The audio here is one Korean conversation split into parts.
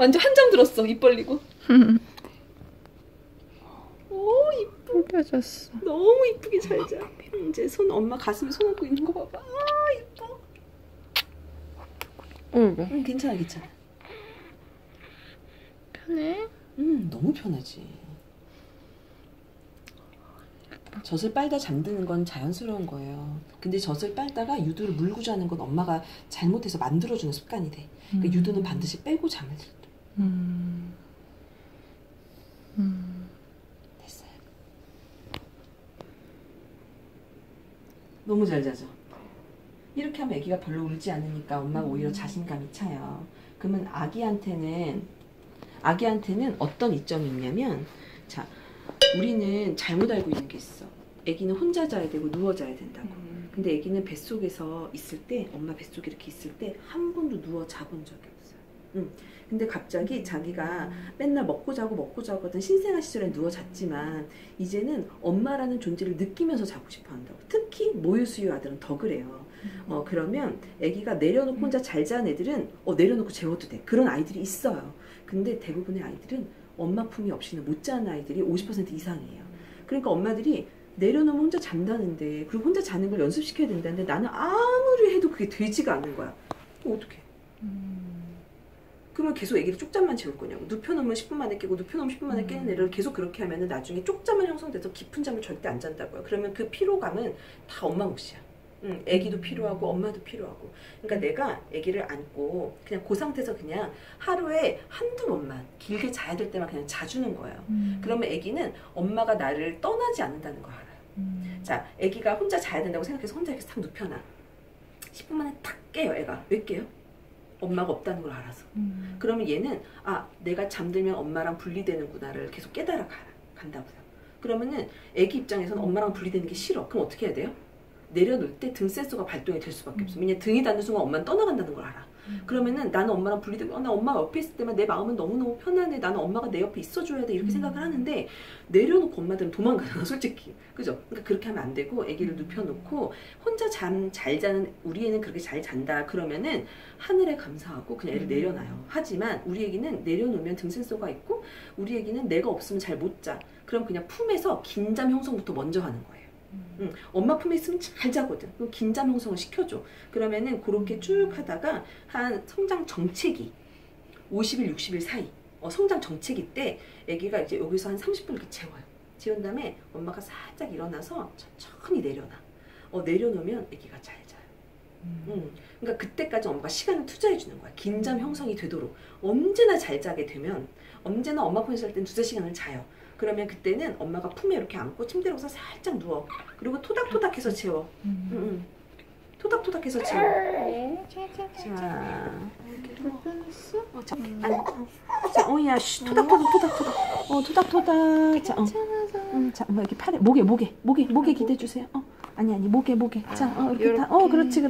완전 한 장 들었어. 입 벌리고. 오, 이뻐. 숨겨졌어. 너무 이쁘게 잘 자. 이제 손 엄마 가슴에 손 얹고 있는 거 봐봐. 아, 이뻐. 어이구. 응, 괜찮아, 괜찮아. 편해? 너무 편하지. 젖을 빨다 잠드는 건 자연스러운 거예요. 근데 젖을 빨다가 유두를 물고 자는 건 엄마가 잘못해서 만들어주는 습관이 돼. 그러니까 유두는 반드시 빼고 잠을 들. 됐어요. 너무 잘 자죠. 이렇게 하면 아기가 별로 울지 않으니까 엄마가 오히려 자신감이 차요. 그러면 아기한테는 어떤 이점이 있냐면, 자, 우리는 잘못 알고 있는 게 있어. 아기는 혼자 자야 되고 누워 자야 된다고. 근데 아기는 뱃속에서 있을 때, 엄마 뱃속에 이렇게 있을 때 한 번도 누워 자본 적이 없어요. 근데 갑자기 자기가 맨날 먹고 자고 하던 신생아 시절에 누워 잤지만 이제는 엄마라는 존재를 느끼면서 자고 싶어 한다고. 특히 모유수유 아들은 더 그래요. 그러면 아기가 내려놓고 혼자 잘 자는 애들은 내려놓고 재워도 돼. 그런 아이들이 있어요. 근데 대부분의 아이들은 엄마 품이 없이는 못 자는 아이들이 50% 이상이에요. 그러니까 엄마들이 내려놓으면 혼자 잔다는데, 그리고 혼자 자는 걸 연습시켜야 된다는데 나는 아무리 해도 그게 되지가 않는 거야. 어떡해. 그러면 계속 애기를 쪽잠만 재울 거냐고. 눕혀놓으면 10분 만에 깨고 눕혀놓으면 10분 만에 깨는 애를 계속 그렇게 하면 나중에 쪽잠만 형성돼서 깊은 잠을 절대 안 잔다고요. 그러면 그 피로감은 다 엄마 몫이야. 애기도 필요하고 엄마도 필요하고. 그러니까 내가 애기를 안고 그냥 그 상태에서 그냥 하루에 한두 번만 길게 자야 될 때만 그냥 자주는 거예요. 그러면 애기는 엄마가 나를 떠나지 않는다는 걸 알아요. 자, 애기가 혼자 자야 된다고 생각해서 혼자 이렇게 탁 눕혀놔. 10분 만에 탁 깨요. 애가 왜 깨요? 엄마가 없다는 걸 알아서. 그러면 얘는 내가 잠들면 엄마랑 분리되는구나를 계속 깨달아 간다고요. 그러면은 애기 입장에서는 엄마랑 분리되는 게 싫어. 그럼 어떻게 해야 돼요? 내려놓을 때 등 센서가 발동이 될 수밖에 없어. 왜냐면 등이 닿는 순간 엄마는 떠나간다는 걸 알아. 그러면은 나는 엄마랑 분리되고 나 엄마가 옆에 있을 때만 내 마음은 너무너무 편안해. 나는 엄마가 내 옆에 있어줘야 돼. 이렇게 생각을 하는데 내려놓고 엄마들은 도망가잖아, 솔직히. 그죠? 그러니까 그렇게 하면 안 되고 애기를 눕혀놓고 혼자 잠 잘 자는 우리 애는 그렇게 잘 잔다. 그러면은 하늘에 감사하고 그냥 애를 내려놔요. 하지만 우리 애기는 내려놓으면 등 센서가 있고 우리 애기는 내가 없으면 잘 못 자. 그럼 그냥 품에서 긴장 형성부터 먼저 하는 거예요. 엄마 품에 있으면 잘 자거든. 그럼 긴장 형성을 시켜줘. 그러면은 그렇게 쭉 하다가 한 성장 정체기 50일, 60일 사이 성장 정체기 때 아기가 이제 여기서 한 30분 이렇게 재워요. 재운 다음에 엄마가 살짝 일어나서 천천히 내려놔. 내려놓으면 아기가 잘 자요. 그러니까 그때까지 엄마가 시간을 투자해 주는 거야. 긴장 형성이 되도록. 언제나 잘 자게 되면 언제나 엄마 품에서 할 땐 두세 시간을 자요. 그러면 그때는 엄마가 품에 이렇게 안고 침대로 가서 살짝 누워. 그리고 토닥토닥해서 재워. 토닥토닥해서 재워. 자, 불편했어? 자, 야, 토닥토닥. 토닥토닥. 자, 자, 이렇게 팔에, 목에 기대주세요. 아니, 목에. 자, 이렇게 다. 그렇지.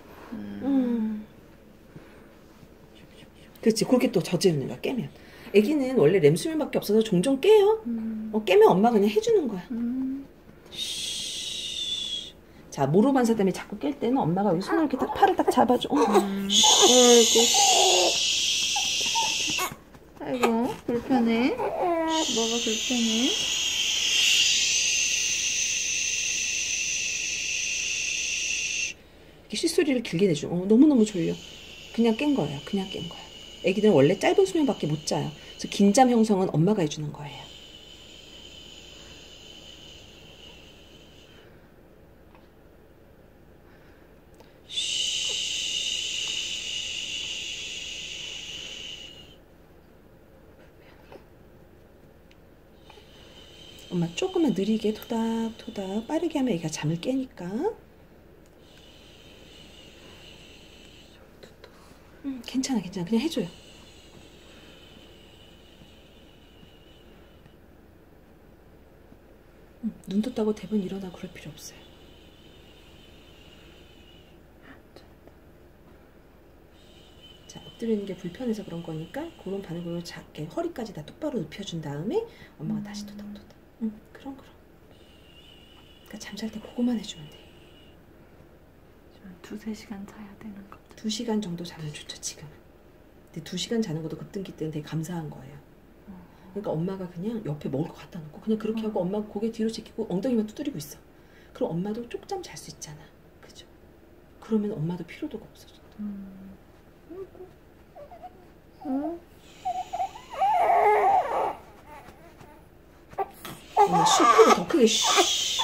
그렇지, 그렇게 또 저지르는 거야, 깨면. 애기는 원래 렘수면밖에 없어서 종종 깨요. 깨면 엄마가 그냥 해주는 거야. 자, 모로 반사 때문에 자꾸 깰 때는 엄마가 여기 손을 이렇게 딱 팔을 딱 잡아줘. 아이고 불편해. 뭐가 불편해? 이렇게 쉿소리를 길게 내줘. 너무너무 졸려. 그냥 깬 거예요. 애기들은 원래 짧은 수면밖에 못 자요. 그래서 긴장 형성은 엄마가 해주는 거예요. 엄마 조금만 느리게 토닥토닥 빠르게 하면 애기가 잠을 깨니까. 괜찮아. 그냥 해줘요. 눈 떴다고 대부분 일어나고 그럴 필요 없어요. 자, 엎드리는 게 불편해서 그런 거니까 그런 반응으로 작게 허리까지 다 똑바로 눕혀준 다음에 엄마가 다시 토닥토닥. 그럼. 그러니까 잠잘 때 그거만 해주면 돼. 두세 시간 자야 되는 거. 2시간 정도 자면 좋죠, 지금은. 근데 2시간 자는 것도 급등기 때는 되게 감사한 거예요. 그러니까 엄마가 그냥 옆에 먹을 거 갖다 놓고 그냥 그렇게 하고 엄마가 고개 뒤로 제끼고 엉덩이만 두드리고 있어. 그럼 엄마도 쪽잠 잘 수 있잖아. 그죠? 그러면 엄마도 피로도가 없어져. 엄마 크게 더 크게 쉬.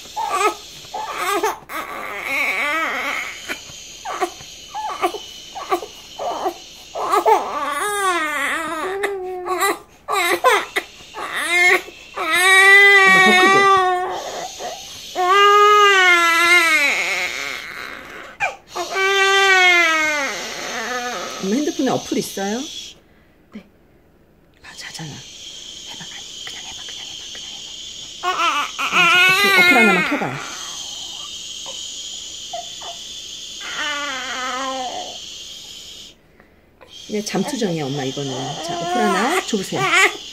엄마 핸드폰에 어플 있어요? 네. 아, 자잖아. 해봐, 그냥 해봐. 어플 하나만 켜봐요. 네, 잠투정이야, 엄마 이거는. 자, 어플 하나 줘보세요.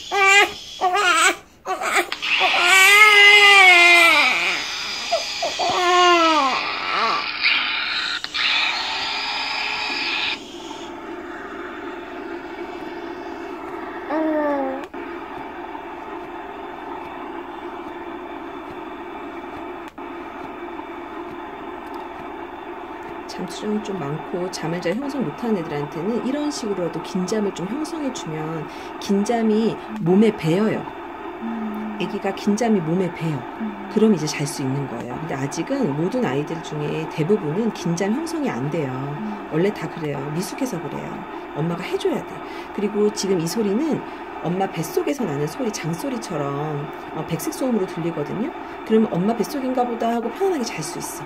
잠투정이 좀 많고 잠을 잘 형성 못하는 애들한테는 이런 식으로라도 긴잠을 좀 형성해주면 긴잠이 몸에 배어요. 아기가 긴잠이 몸에 배어. 그럼 이제 잘 수 있는 거예요. 근데 아직은 모든 아이들 중에 대부분은 긴잠 형성이 안 돼요. 원래 다 그래요. 미숙해서 그래요. 엄마가 해줘야 돼. 그리고 지금 이 소리는 엄마 뱃속에서 나는 소리, 장소리처럼 백색 소음으로 들리거든요. 그러면 엄마 뱃속인가 보다 하고 편안하게 잘 수 있어.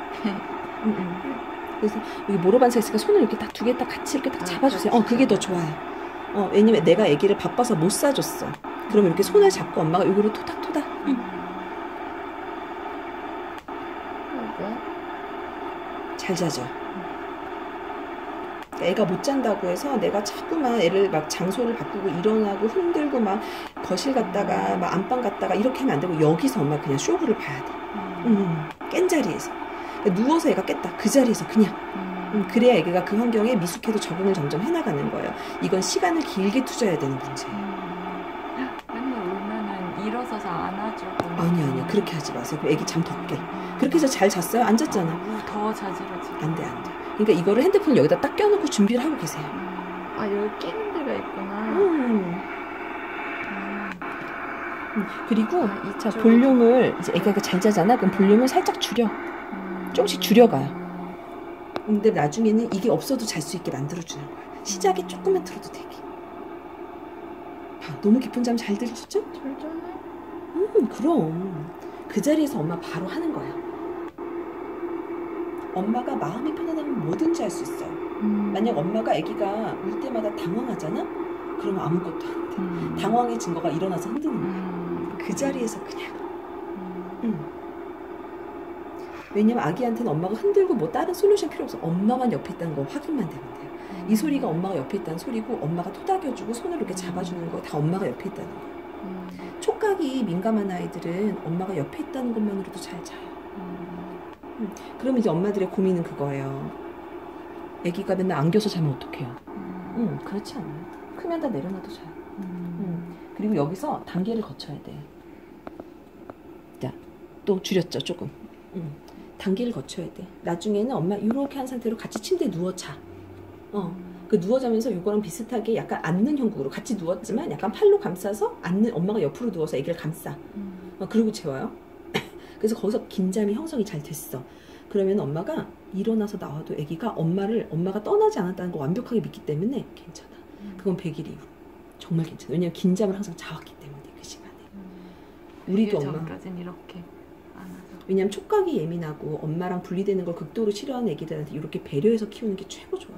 그래서 여기 모로반사 있으니까 손을 이렇게 딱 2개 딱 같이 이렇게 딱 잡아주세요. 그게 더 좋아요. 왜냐면 내가 아기를 바빠서 못 싸줬어. 그러면 이렇게 손을 잡고 엄마가 여기로 토닥토닥. 잘 자죠. 애가 못 잔다고 해서 내가 자꾸만 애를 막 장소를 바꾸고 일어나고 흔들고 막 거실 갔다가 막 안방 갔다가 이렇게 하면 안 되고 여기서 엄마 그냥 쇼부를 봐야 돼. 깬 자리에서. 누워서 애가 깼다. 그 자리에서 그냥. 그래야 애가 그 환경에 미숙해도 적응을 점점 해나가는 거예요. 이건 시간을 길게 투자해야 되는 문제예요. 맨날 울면은 일어서서 안아주고. 아니야. 그렇게 하지 마세요. 그럼 애기 잠 더 깨. 그렇게 해서 잘 잤어요? 안 잤잖아. 더 자지러지. 안 돼. 그러니까 이거를 핸드폰을 여기다 딱 껴놓고 준비를 하고 계세요. 아, 여기 끼는 데가 있구나. 그리고 자, 볼륨을 이제 애가 잘 자잖아. 그럼 볼륨을 살짝 줄여. 조금씩 줄여가요. 근데 나중에는 이게 없어도 잘 수 있게 만들어주는 거야. 시작에 조금만 들어도 되게. 봐, 너무 깊은 잠 잘 들으셨죠? 잘 자네. 그럼 그 자리에서 엄마 바로 하는 거야. 엄마가 마음이 편하다면 뭐든지 할 수 있어요. 만약 엄마가 아기가 울 때마다 당황하잖아? 그러면 아무것도 안 돼. 당황의 증거가 일어나서 흔드는 거야. 그 자리에서 그냥. 왜냐면 아기한테는 엄마가 흔들고 뭐 다른 솔루션 필요 없어. 엄마만 옆에 있다는 거 확인만 되면 돼요. 이 소리가 엄마가 옆에 있다는 소리고 소리고 토닥여주고 손으로 이렇게 잡아주는 거 다 엄마가 옆에 있다는 거예요. 촉각이 민감한 아이들은 엄마가 옆에 있다는 것만으로도 잘 자요. 그러면 이제 엄마들의 고민은 그거예요. 아기가 맨날 안겨서 자면 어떡해요? 그렇지 않아요. 크면 다 내려놔도 자요. 그리고 여기서 단계를 거쳐야 돼. 자, 또 줄였죠, 조금. 단계를 거쳐야 돼. 나중에는 엄마 이렇게 한 상태로 같이 침대에 누워 자. 그 누워 자면서 이거랑 비슷하게 약간 앉는 형국으로 같이 누웠지만 약간 팔로 감싸서 앉는, 엄마가 옆으로 누워서 아기를 감싸. 그리고 재워요. 그래서 거기서 긴잠이 형성이 잘 됐어. 그러면 엄마가 일어나서 나와도 아기가 엄마가 떠나지 않았다는 걸 완벽하게 믿기 때문에 괜찮아. 그건 100일 이후 정말 괜찮아. 왜냐면 긴잠을 항상 자왔기 때문에 그 시간에. 우리도 엄마. 전까진 이렇게 안아서. 왜냐면 촉각이 예민하고 엄마랑 분리되는 걸 극도로 싫어하는 애기들한테 이렇게 배려해서 키우는 게 최고 좋아요.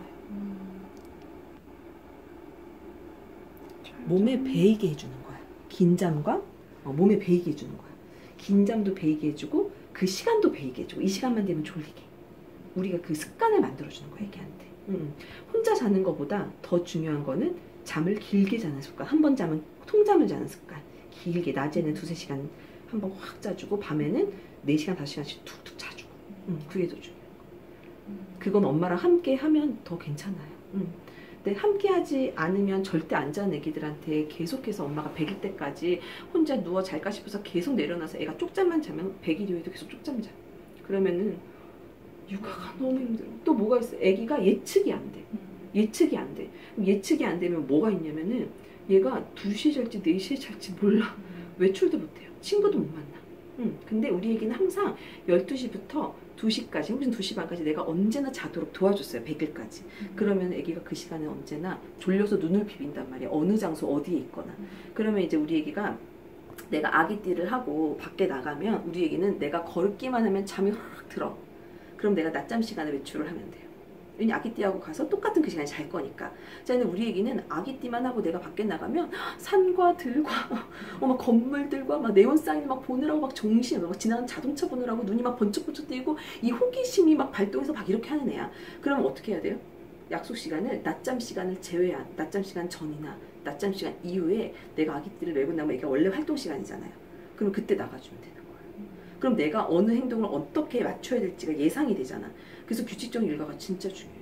몸에 배이게 해주는 거야. 긴잠과 몸에 배이게 해주는 거야. 긴잠도 배이게 해주고 그 시간도 배이게 해주고 이 시간만 되면 졸리게. 우리가 그 습관을 만들어주는 거야 애기한테. 혼자 자는 것보다 더 중요한 거는 잠을 길게 자는 습관. 한 번 자면 통잠을 자는 습관. 길게 낮에는 2-3시간 한 번 확 자주고 밤에는 4시간 5시간씩 툭툭 자주고. 그게 더 중요한 거. 그건 엄마랑 함께 하면 더 괜찮아요. 근데 함께하지 않으면 절대 안 자는 애기들한테 계속해서 엄마가 100일 때까지 혼자 누워 잘까 싶어서 계속 내려놔서 애가 쪽잠만 자면 100일 이후에도 계속 쪽잠 자. 그러면은 육아가 너무 힘들어. 또 뭐가 있어? 애기가 예측이 안 돼. 예측이 안 돼. 예측이 안 되면 뭐가 있냐면은 얘가 2시에 잘지 4시에 잘지 몰라. 외출도 못해요. 친구도 못 만나. 근데 우리 애기는 항상 12시부터 2시까지 혹은 2시 반까지 내가 언제나 자도록 도와줬어요. 100일까지. 그러면 애기가 그 시간에 언제나 졸려서 눈을 비빈단 말이야. 어느 장소 어디에 있거나. 그러면 이제 우리 애기가 내가 아기띠를 하고 밖에 나가면 우리 애기는 내가 걷기만 하면 잠이 확 들어. 그럼 내가 낮잠 시간에 외출을 하면 돼요. 왜냐 아기띠하고 가서 똑같은 그 시간에 잘 거니까. 자, 근데 우리 애기는 아기띠만 하고 내가 밖에 나가면 산과 들과 막 건물들과 막 네온사인 막 보느라고 막 정신 막 지나가는 자동차 보느라고 눈이 막 번쩍번쩍 뜨이고 이 호기심이 막 발동해서 막 이렇게 하는 애야. 그러면 어떻게 해야 돼요? 약속 시간을 낮잠 시간을 제외한 낮잠 시간 전이나 낮잠 시간 이후에 내가 아기띠를 내고 나면 애가 원래 활동 시간이잖아요. 그럼 그때 나가주면 되는 거예요. 그럼 내가 어느 행동을 어떻게 맞춰야 될지가 예상이 되잖아. 그래서 규칙적인 일과가 진짜 중요해.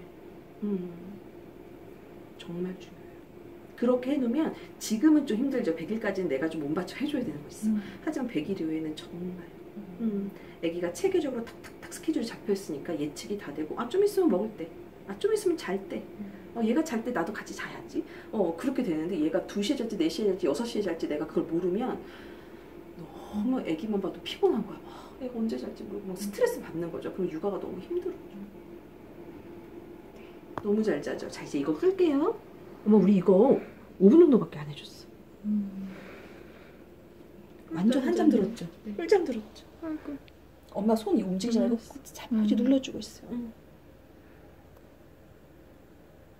정말 중요해요. 그렇게 해놓으면 지금은 좀 힘들죠. 100일까지는 내가 좀 몸받쳐 해줘야 되는 거 있어. 하지만 100일 이후에는 정말 애기가 체계적으로 탁탁탁 스케줄이 잡혀있으니까 예측이 다 되고 좀 있으면 먹을 때, 좀 있으면 잘 때, 얘가 잘 때 나도 같이 자야지. 그렇게 되는데 얘가 2시에 잘지 4시에 잘지 6시에 잘지 내가 그걸 모르면 너무 애기만 봐도 피곤한 거야. 애가 언제 잘지 모르고 막 스트레스 받는 거죠. 그럼 육아가 너무 힘들어져. 너무 잘 자죠. 자, 이제 이거 끌게요. 엄마 우리 이거 5분 정도밖에 안 해줬어. 완전 한잠 들었죠? 네. 꿀잠 들었죠? 아이고. 엄마 손이 움직이지 않고 자빠지 눌러주고 있어요.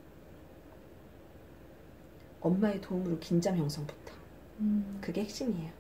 엄마의 도움으로 긴장 형성부터. 그게 핵심이에요.